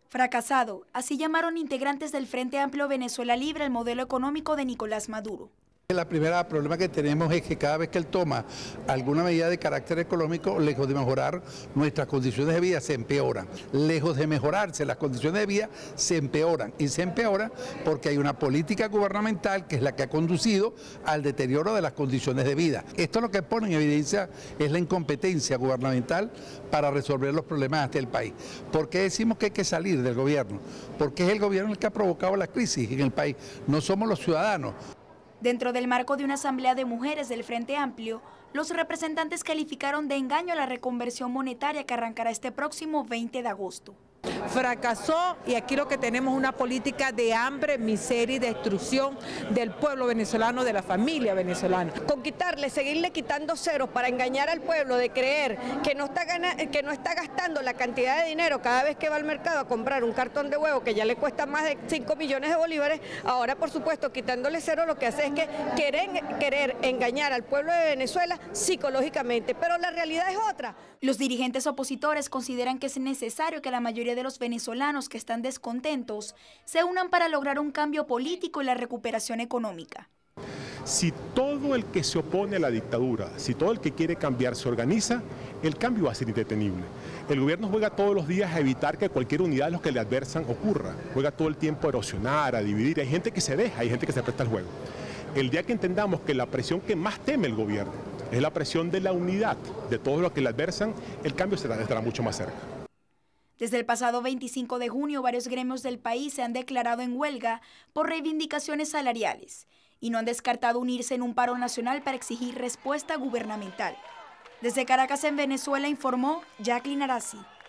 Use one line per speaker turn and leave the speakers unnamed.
Fracasado, así llamaron integrantes del Frente Amplio Venezuela Libre el modelo económico de Nicolás Maduro.
El primer problema que tenemos es que cada vez que él toma alguna medida de carácter económico, lejos de mejorar nuestras condiciones de vida, se empeoran. Lejos de mejorarse las condiciones de vida, se empeoran. Y se empeoran porque hay una política gubernamental que es la que ha conducido al deterioro de las condiciones de vida. Esto lo que pone en evidencia es la incompetencia gubernamental para resolver los problemas del país. ¿Por qué decimos que hay que salir del gobierno? Porque es el gobierno el que ha provocado la crisis en el país, no somos los ciudadanos.
Dentro del marco de una asamblea de mujeres del Frente Amplio, los representantes calificaron de engaño la reconversión monetaria que arrancará este próximo 20 de agosto.
Fracasó y aquí lo que tenemos es una política de hambre, miseria y destrucción del pueblo venezolano, de la familia venezolana.
Con seguirle quitando ceros para engañar al pueblo de creer que no está gastando la cantidad de dinero cada vez que va al mercado a comprar un cartón de huevo que ya le cuesta más de 5 millones de bolívares, ahora por supuesto quitándole cero lo que hace es que querer engañar al pueblo de Venezuela psicológicamente, pero la realidad es otra.
Los dirigentes opositores consideran que es necesario que la mayoría de los venezolanos que están descontentos se unan para lograr un cambio político y la recuperación económica.
Si todo el que se opone a la dictadura, si todo el que quiere cambiar se organiza, el cambio va a ser indetenible. El gobierno juega todos los días a evitar que cualquier unidad de los que le adversan ocurra. Juega todo el tiempo a erosionar, a dividir. Hay gente que se deja, hay gente que se presta al juego. El día que entendamos que la presión que más teme el gobierno es la presión de la unidad de todos los que le adversan, el cambio estará mucho más cerca.
Desde el pasado 25 de junio, varios gremios del país se han declarado en huelga por reivindicaciones salariales y no han descartado unirse en un paro nacional para exigir respuesta gubernamental. Desde Caracas, en Venezuela, informó Jacqueline Arasi.